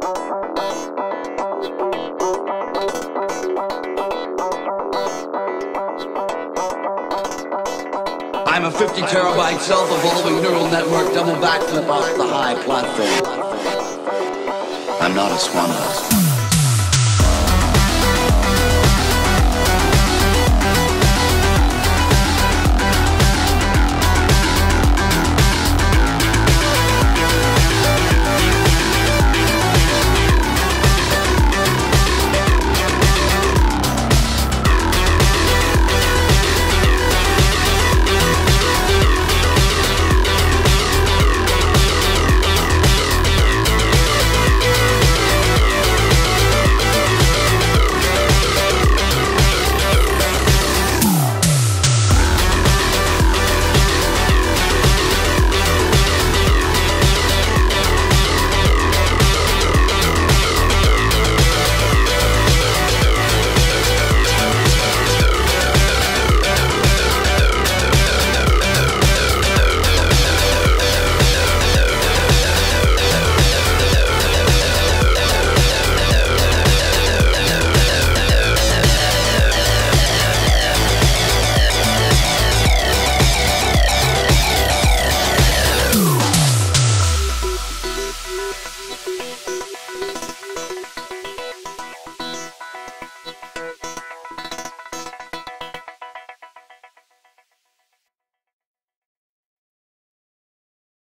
I'm a 50 terabyte self-evolving neural network double backflip off the high platform. I'm not a swan.